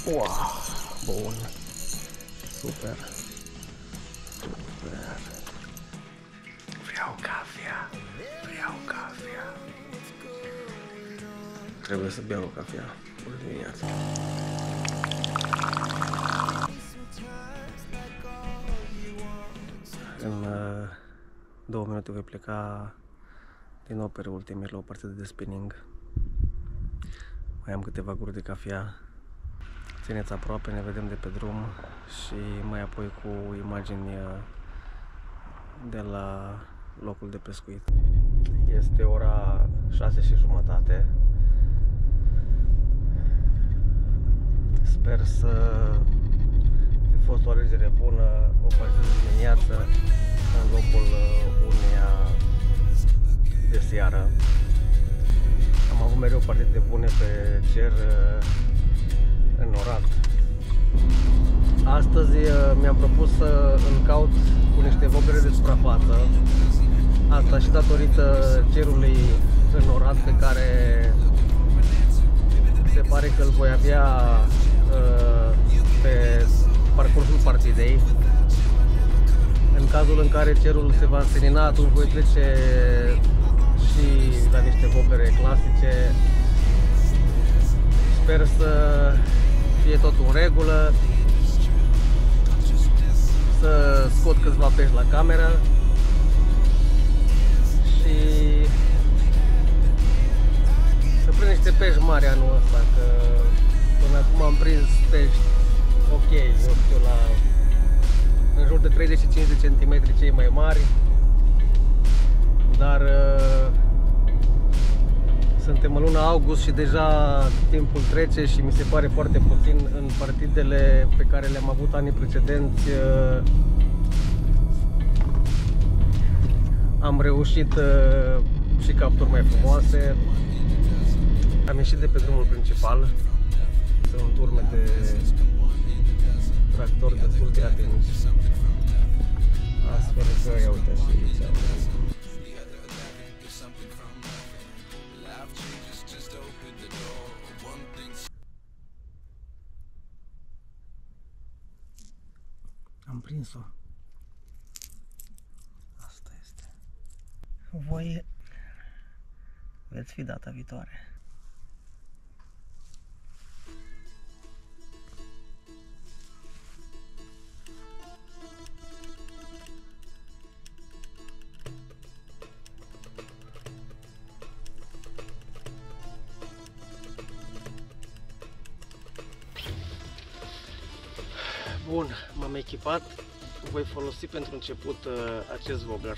Wow, bun. Super. Super. Vreau cafea. Vreau cafea. Trebuie să beau o cafea. Bună dimineața. În 2 minute voi pleca din nou pe râul Temir la o partidă de spinning. Mai am câteva guri de cafea. Țineți aproape, ne vedem de pe drum și mai apoi cu imagini de la locul de pescuit. Este ora 6:30. Sper să fi fost o alegere bună, o partidă de dimineață în locul uneia de seară. Am avut mereu partide bune pe cer înnorat. Astăzi mi-am propus să îmi caut cu niște voblere de suprafață. Asta și datorită cerului înnorat pe care se pare că îl voi avea pe parcursul partidei. În cazul în care cerul se va însenina, atunci voi trece și la niște voblere clasice. Sper să fie totul în regulă, să scot câțiva pești la cameră și să prind niște pești mari anul ăsta, că până acum am prins pești ok, eu știu, în jur de 35 de centimetri cei mai mari, dar suntem în luna august și deja timpul trece și mi se pare foarte puțin. În partidele pe care le-am avut anii precedenți am reușit și capturi mai frumoase. Am ieșit de pe drumul principal. Sunt urme de tractori destul de atenți. Astfel că, ia uite și aici. Am prins-o. Asta este. Voi veți fi data viitoare. Bun, m-am echipat. Voi folosi pentru început acest wobbler.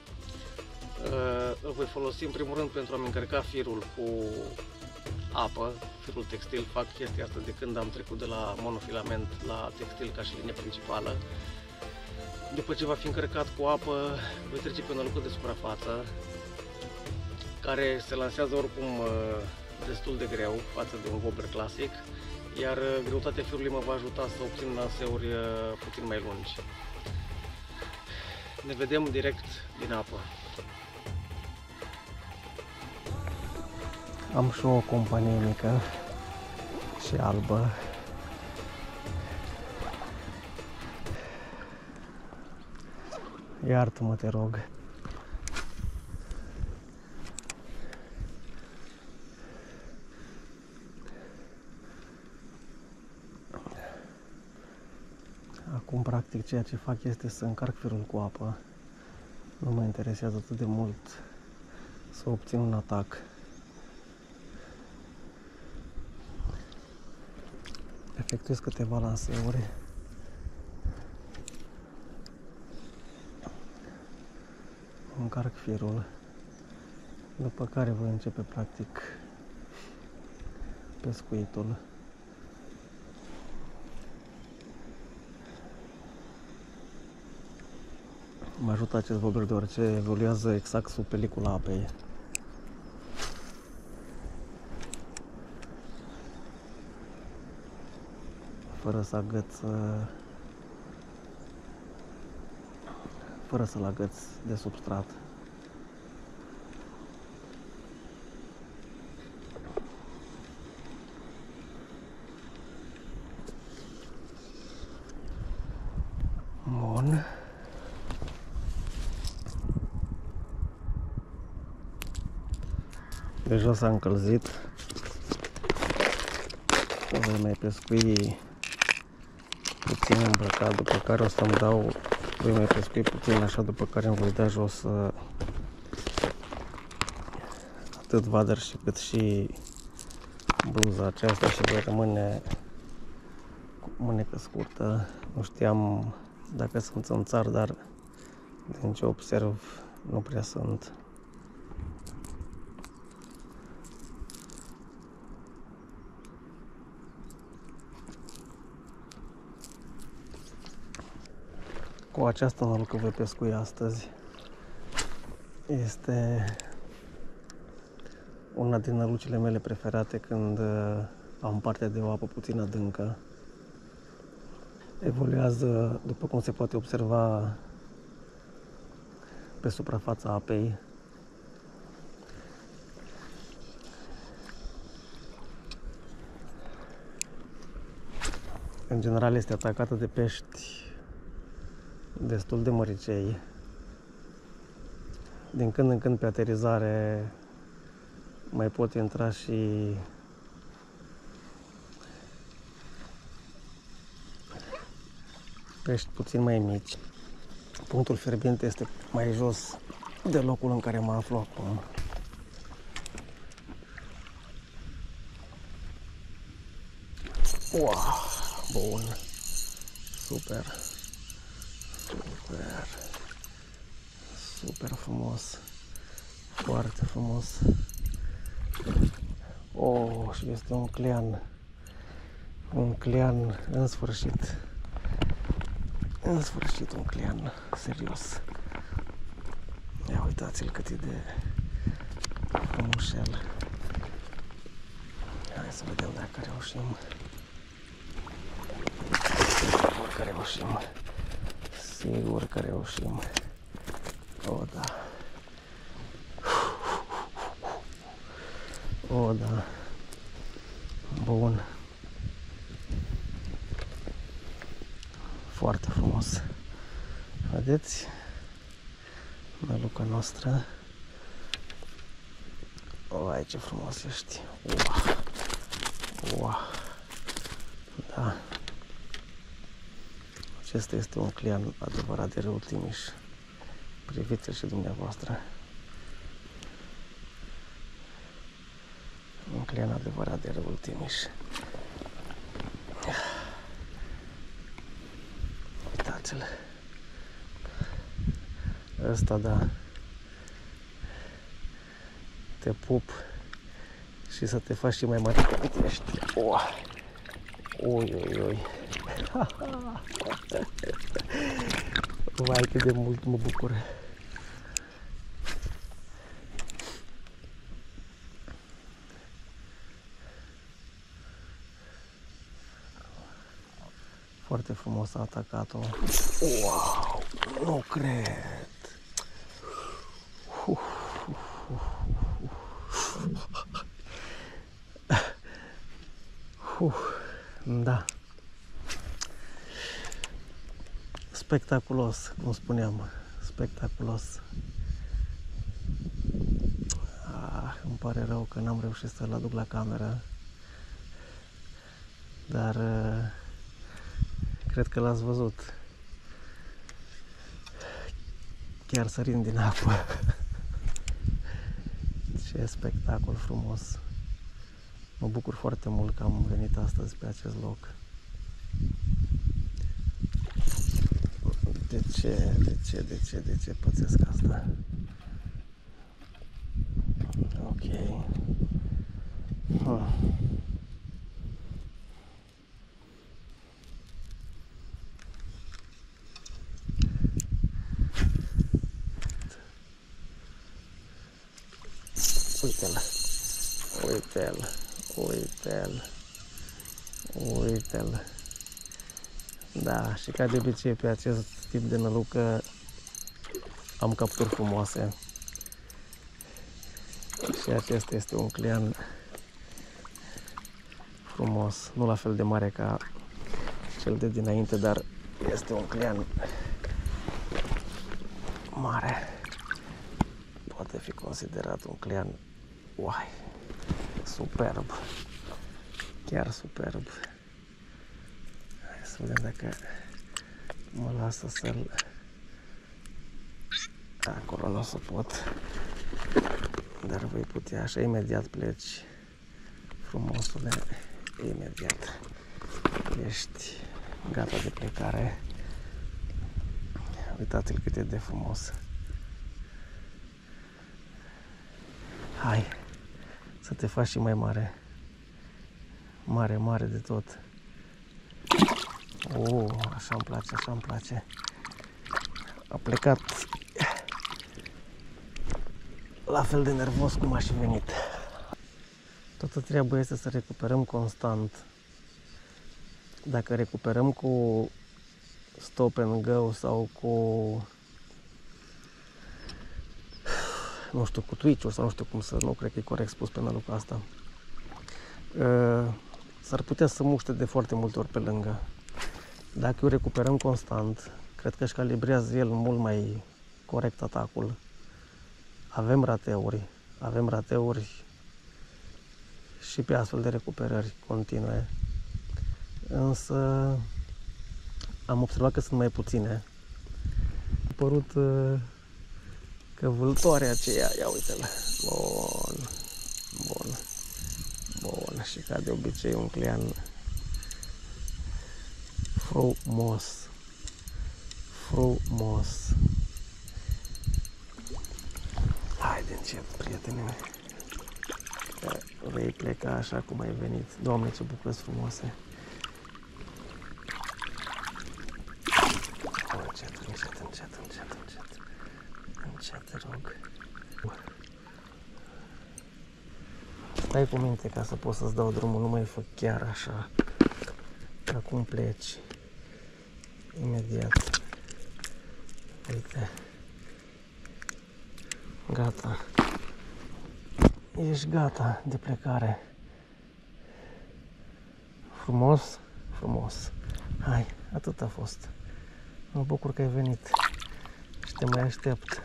Îl voi folosi în primul rând pentru a-mi încărca firul cu apă, firul textil. Fac chestia asta de când am trecut de la monofilament la textil ca și linie principală. După ce va fi încărcat cu apă, voi trece pe un lucru de suprafață, care se lansează oricum destul de greu față de un wobbler clasic, iar greutatea firului mă va ajuta să obțin lanseuri puțin mai lungi. Ne vedem direct din apă. Am și o companie mică și albă. Iartă-mă, te rog. Acum, practic, ceea ce fac este să încarc firul cu apă. Nu mă interesează atât de mult să obțin un atac. Efectuez câteva lanseuri. Încarc firul, după care voi începe practic pescuitul. Mă ajută acest wobbler deoarece evoluează exact sub pelicula apei. Fără să-l agăț de substrat. Pe jos a încălzit. Voi mai pescui puțin îmbrăcat, după care o să-mi dau, voi mai pescui puțin așa, după care îmi voi da jos atât vader și cât și bluza aceasta și voi rămâne cu mânecă scurtă. Nu știam dacă sunt țânțari, dar din ce observ nu prea sunt. Cu această nălucă voi pescui astăzi. Este una din nălucile mele preferate când am parte de o apă puțin adâncă. Evoluează, după cum se poate observa, pe suprafața apei. În general este atacată de pești destul de măricei. Din când în când pe aterizare mai pot intra și pești puțin mai mici. Punctul fierbinte este mai jos de locul în care mă aflu acum. Wow, bun, super, super, super frumos, foarte frumos. Oh, și este un clian în sfârșit. În sfârșit un clian serios. Ia uitați-l cât e de frumușel. Hai să vedem dacă reușim. Sigur că reușim. Sigur că reușim. O, da. O, da. Bun. Foarte frumos. Vedeți? Năluca noastră. Uai, ce frumos ești. Wow. Wow. Da. Acesta este un clian adevărat de Râul Timiș. Priviți-l și dumneavoastră. Un clian adevărat de Râul Timiș. Uitați-l. Ăsta, da. Te pup și să te faci și mai mare decât ești. Ui, ui, ui. Vai, cât de mult mă bucur. Foarte frumos a atacat-o. Wow, nu cred. Da. Spectaculos, cum spuneam. Spectaculos. Îmi pare rău că n-am reușit să-l aduc la cameră. Dar cred că l-ați văzut. Chiar sărind din apă. Ce spectacol frumos. Mă bucur foarte mult că am venit astăzi pe acest loc. De ce pățesc asta? Ok. Uite-l. Uite-l. Uite-l. Uite-l. Da, și ca de obicei pe acest tip de nălucă am capturi frumoase. Și acesta este un clian frumos, nu la fel de mare ca cel de dinainte, dar este un clian mare. Poate fi considerat un clian Uai, superb. Chiar superb. Hai să vedem dacă mă lasă să-l... Acolo nu o să pot. Dar voi putea așa, imediat pleci. Frumosule, imediat. Ești gata de plecare. Uitați-l cât e de frumos. Hai, să te faci și mai mare. Mare, mare de tot. Așa îmi place, așa îmi place. A plecat la fel de nervos cum a și venit. Toată treaba este să recuperăm constant. Dacă recuperăm cu stop and go sau cu, nu știu, cu Twitch-uri sau nu știu cum să, nu cred că e corect spus penalul asta, s-ar putea să muște de foarte multe ori pe lângă. Dacă o recuperăm constant, cred că își calibrează el mult mai corect atacul. Avem rateuri și pe astfel de recuperări continue. Însă am observat că sunt mai puține. A părut că vâltoarea aceea, ia uite-l, bun, și ca de obicei un client frumos. Haide încet, prietenii mei, că vei pleca așa cum ai venit. Doamne, ce bucăți frumoase! Încet, te rog. Stai cu minte ca să pot să-ți dau drumul, nu mai fă chiar așa. Acum pleci. Imediat. Uite. Gata. Ești gata de plecare. Frumos? Frumos. Hai, atât a fost. Mă bucur că ai venit și te mai aștept.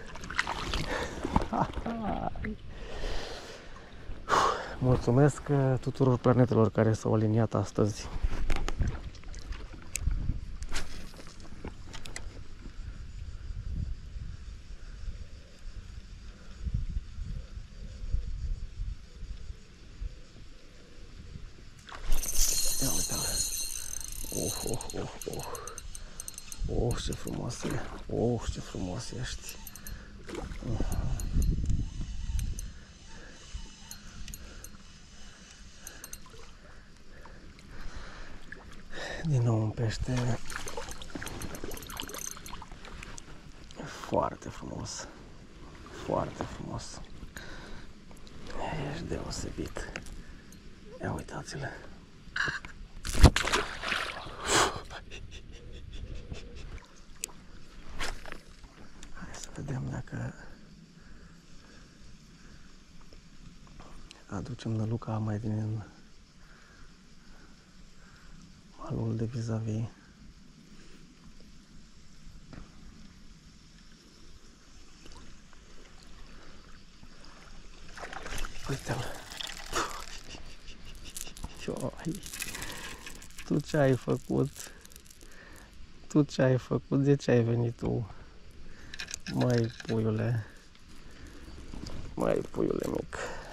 Mulțumesc tuturor planetelor care s-au aliniat astăzi. Ia uite-l. Ce frumos e. Ce frumos ești. Din nou un pește foarte frumos. Foarte frumos. Ești deosebit. Ia uitați-le. Hai să vedem dacă aducem năluca mai din malul de vis-a-vis. Uite-l. Tu ce ai făcut? Tu ce ai făcut? De ce ai venit tu? Mai puiule mic.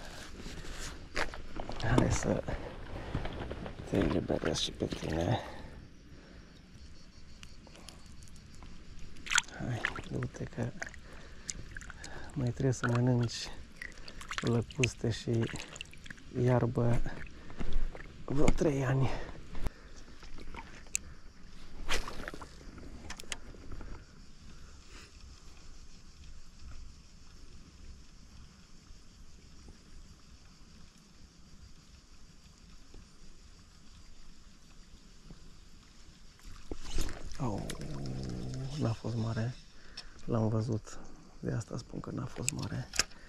Hai să te eliberez și pe tine. Hai, du-te că mai trebuie să mănânci lăcuste și iarbă vreo 3 ani. N-a fost mare, l-am văzut, de asta spun că n-a fost mare.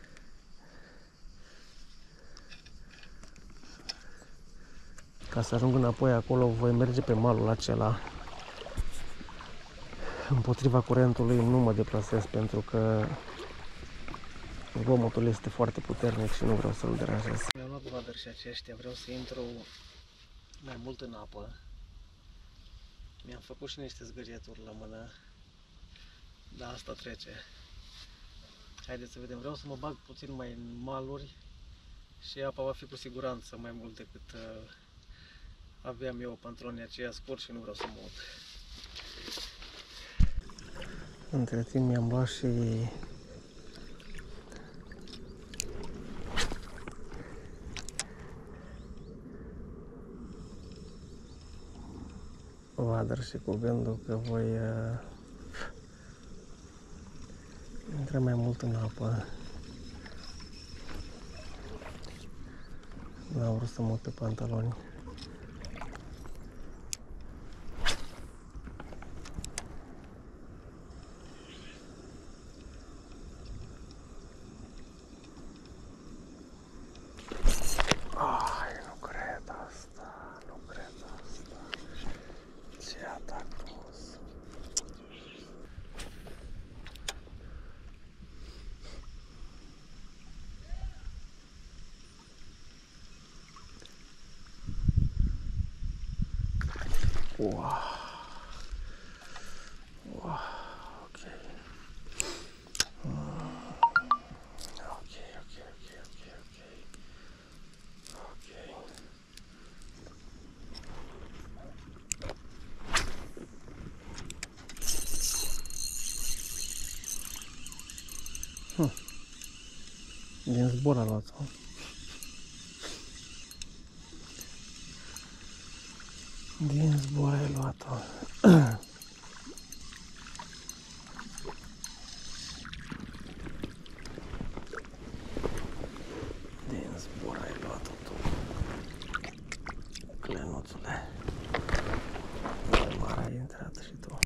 Ca să ajung înapoi acolo, voi merge pe malul acela. Împotriva curentului nu mă deplasez pentru că Zgomotul este foarte puternic și nu vreau să-l deranjez. Mi-am luat vadări și aceștia, vreau să intru mai mult în apă. Mi-am făcut și niște zgârieturi la mână, dar asta trece. Haideți să vedem, vreau să mă bag puțin mai în maluri și apa va fi cu siguranță mai mult decât aveam eu pantalonii aceia scurt și nu vreau să mă ud. Între timp mi-am luat și vadăr și cu gândul că voi intra mai mult în apă. N-am vrut să mă uit pe pantaloni. Wow. Wow. Ok. Din zbor a luat-o. Din zbor ai luat-o. Din zbor ai luat-o tu, clenuțule. Mai mare ai intrat și tu.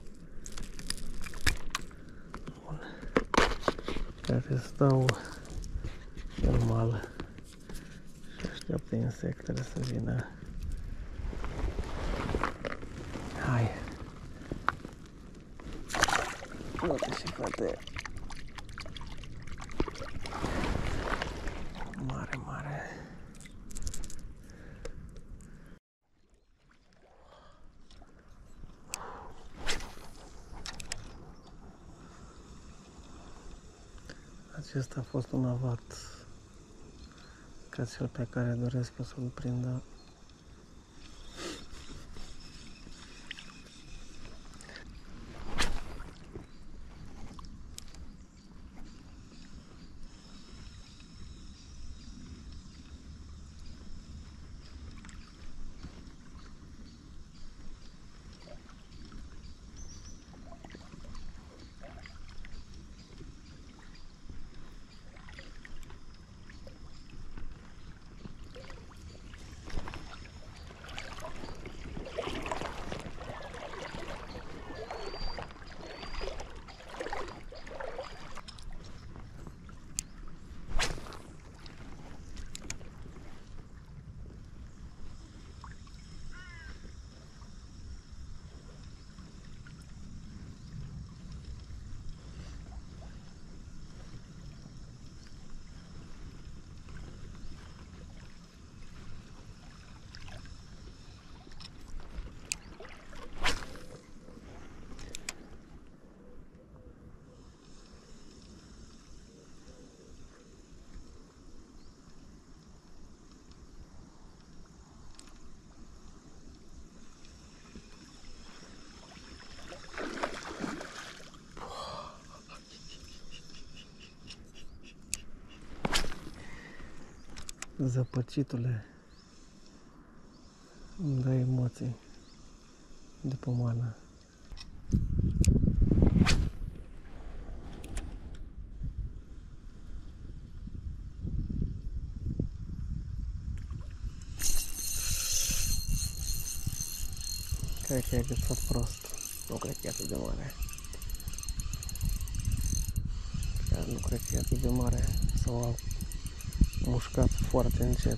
Bun. Care stau în mal și așteaptă insectele să vină. Hai! Uite și frate! Mare, mare! Acesta a fost un avat ca cel pe care doresc eu să-l prindă. Zăpăcitule, îmi dă emoții de pomană. Cred că e agățat prost, nu cred că e atât de mare. Chiar nu cred că e atât de mare, sau a mușcat foarte încet.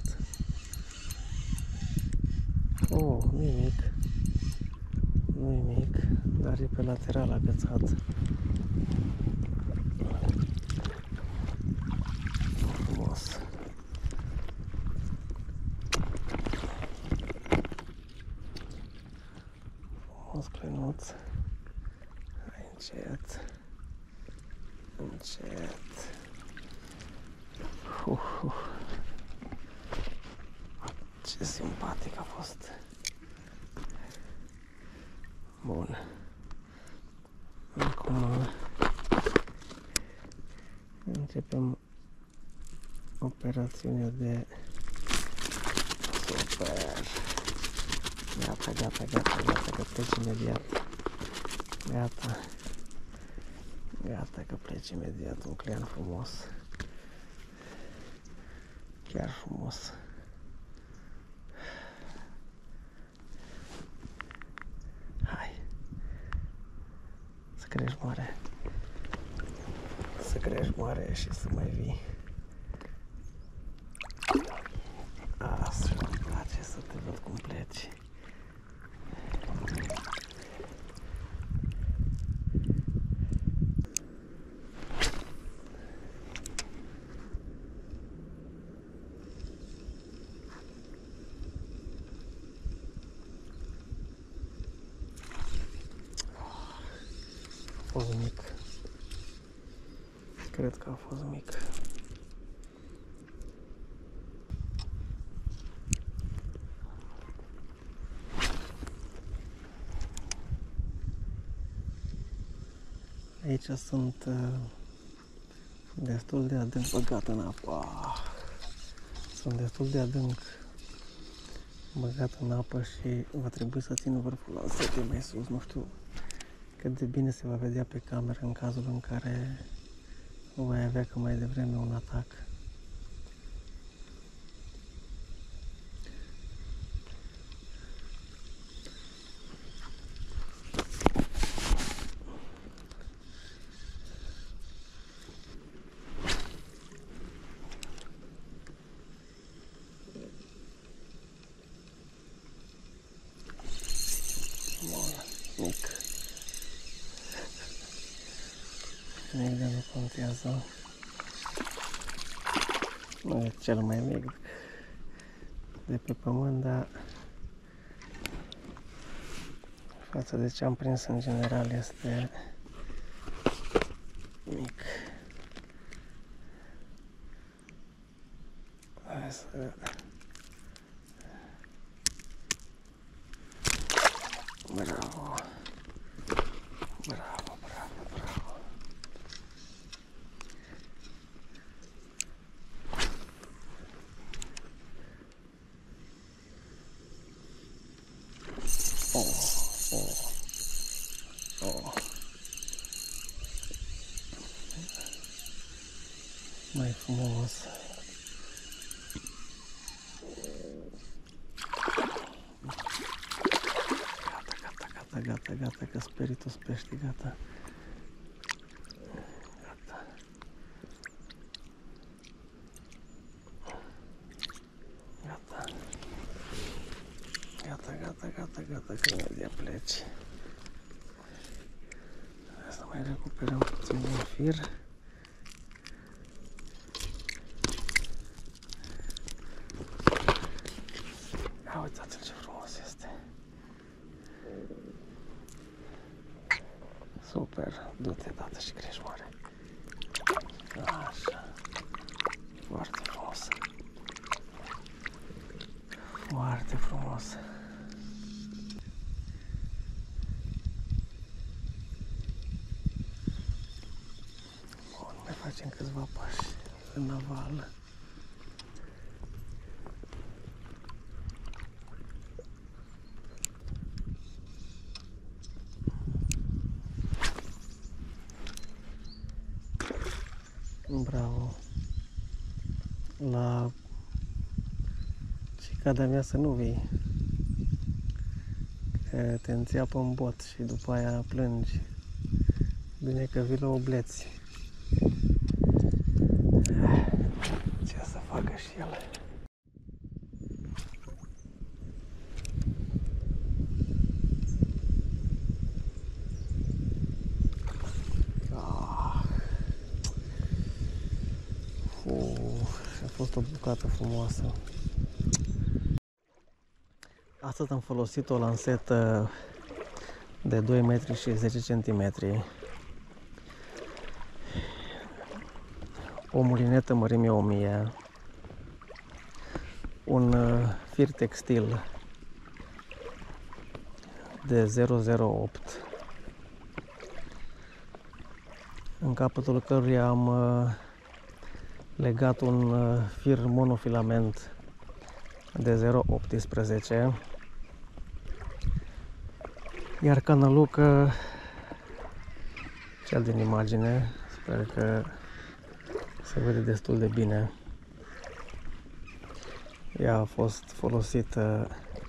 Oh, nimic. Nimic, dar e pe lateral agățat. frumos clenuț. Hai încet. Încet. Ce simpatic a fost. Bun. Acum începem operațiunea de super. Gata, că pleci imediat. Gata că pleci imediat, un clean frumos. Chiar frumos. Hai. Să crești mare. Să crești mare și să mai vii. Asta îmi place să te văd cum pleci. A fost mic. Cred că a fost mic. Aici sunt destul de adânc băgat în apă. Sunt destul de adânc băgat în apă și va trebui să țin vârful lansetei mai sus. Nu știu cât de bine se va vedea pe cameră în cazul în care voi avea ca mai devreme un atac. Mic. Mic, dar nu contează. Nu e cel mai mic de pe pământ, dar față de ce am prins în general este mic. Hai să... Bravo! Bravo, bravo, bravo! Mai frumos! Gata, că sperii toți peștii, gata. Gata, că imediat pleci. Hai să mai recuperăm puțin din fir. Ia uitați-l ce frumos este. Super, du-te, tată, și crești mare. Așa. Foarte frumos. Foarte frumos. Bun, mai facem câțiva pași în aval. Bravo. La cicada mea să nu vii, că te înțeapă în bot și după aia plângi. Bine că vii la obleți. Ce să facă și el? A fost o bucată frumoasă. Astăzi am folosit o lansetă de 2 metri și 10 cm. O mulinetă mărime 1000, un fir textil de 008, în capătul căruia am legat un fir monofilament de 0,18, iar canalucă, cel din imagine, sper că se vede destul de bine. Ea a fost folosită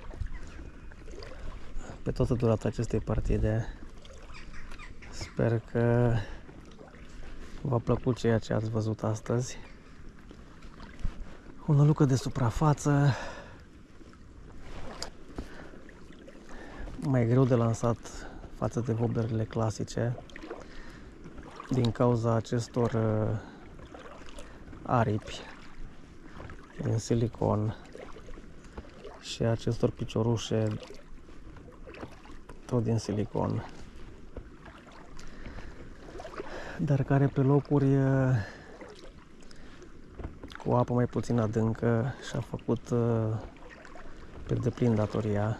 pe toată durata acestei partide. Sper că v-a plăcut ceea ce ați văzut astăzi. O nălucă de suprafață, mai greu de lansat față de wobblerele clasice din cauza acestor aripi din silicon și acestor piciorușe tot din silicon, dar care pe locuri cu apă mai puțin adâncă și-a făcut pe deplin datoria.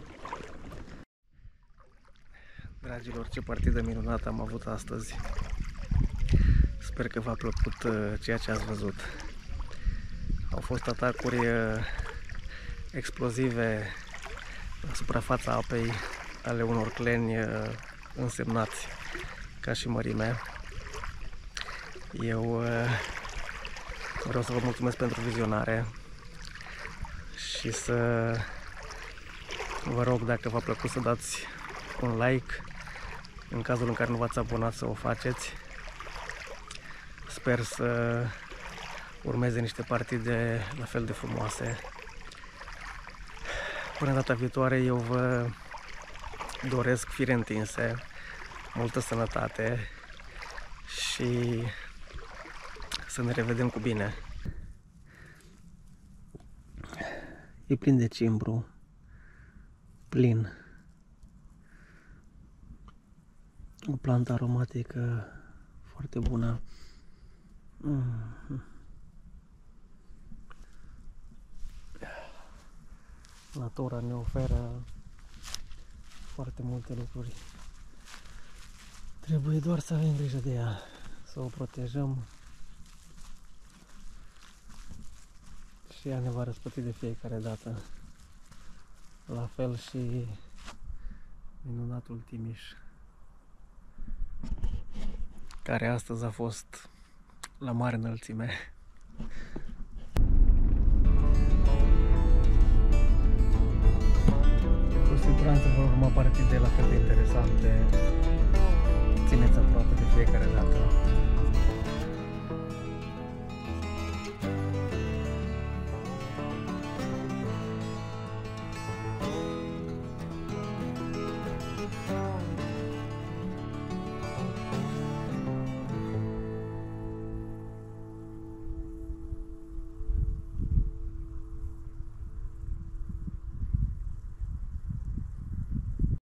Dragilor, ce partidă minunată am avut astăzi! Sper că v-a plăcut ceea ce ați văzut. Au fost atacuri explozive la suprafața apei ale unor cleni însemnați ca și mărime. Eu vreau să vă mulțumesc pentru vizionare și să vă rog, dacă v-a plăcut, să dați un like. În cazul în care nu v-ați abonat, să o faceți. Sper să urmeze niște partide la fel de frumoase. Până data viitoare, eu vă doresc fire întinse, multă sănătate și să ne revedem cu bine. E plin de cimbru, plin. O plantă aromatică foarte bună. Natura ne oferă foarte multe lucruri. Trebuie doar să avem grijă de ea, să o protejăm și ea ne va răsplăti de fiecare dată. La fel și minunatul Timiș, care astăzi a fost la mare înălțime. Cu siguranță vor urma partide la fel de interesante. Țineți aproape de fiecare dată.